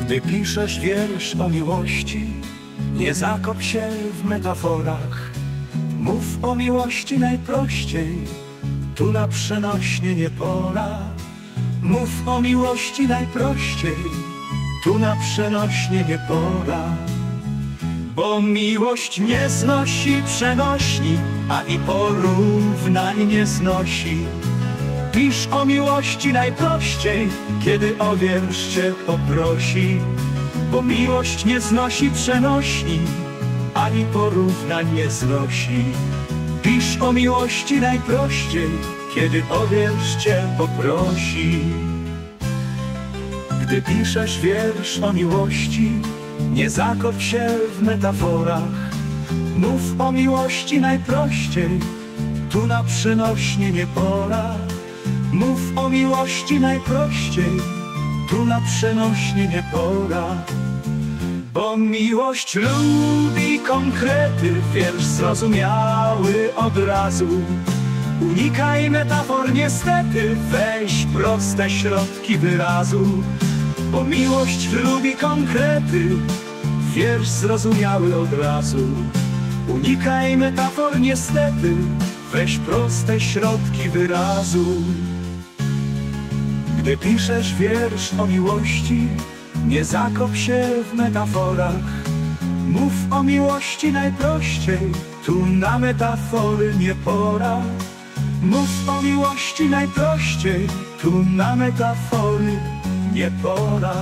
Gdy piszesz wiersz o miłości, nie zakop się w metaforach. Mów o miłości najprościej, tu na przenośnie nie pora. Mów o miłości najprościej, tu na przenośnie nie pora. Bo miłość nie znosi przenośni, ani porównań nie znosi. Pisz o miłości najprościej, kiedy o wiersz cię poprosi. Bo miłość nie znosi przenośni, ani porównań nie znosi. Pisz o miłości najprościej, kiedy o wiersz cię poprosi. Gdy piszesz wiersz o miłości, nie zakop się w metaforach. Mów o miłości najprościej, tu na przenośnie nie pora. Mów o miłości najprościej, tu na przenośnie nie pora. Bo miłość lubi konkrety, wiersz zrozumiały od razu. Unikaj metafor niestety, weź proste środki wyrazu. Bo miłość lubi konkrety, wiersz zrozumiały od razu. Unikaj metafor niestety, weź proste środki wyrazu. Gdy piszesz wiersz o miłości, nie zakop się w metaforach. Mów o miłości najprościej, tu na metafory nie pora. Mów o miłości najprościej, tu na metafory nie pora.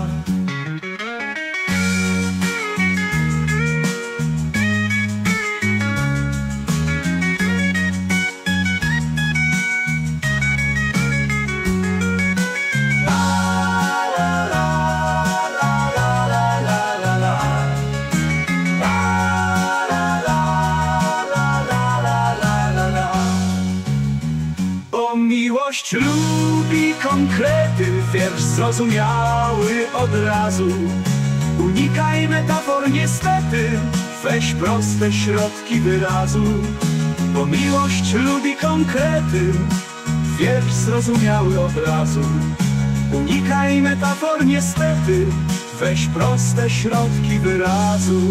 Bo miłość lubi konkrety, wiersz zrozumiały od razu. Unikaj metafor niestety, weź proste środki wyrazu. Bo miłość lubi konkrety, wiersz zrozumiały od razu. Unikaj metafor niestety, weź proste środki wyrazu.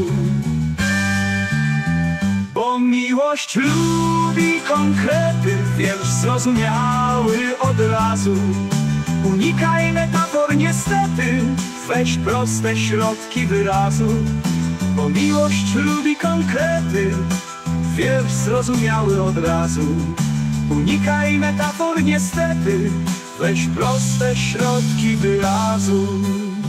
Bo miłość lubi konkrety, wiersz zrozumiały od razu. Unikaj metafor niestety, weź proste środki wyrazu. Bo miłość lubi konkrety, wiersz zrozumiały od razu. Unikaj metafor niestety, weź proste środki wyrazu.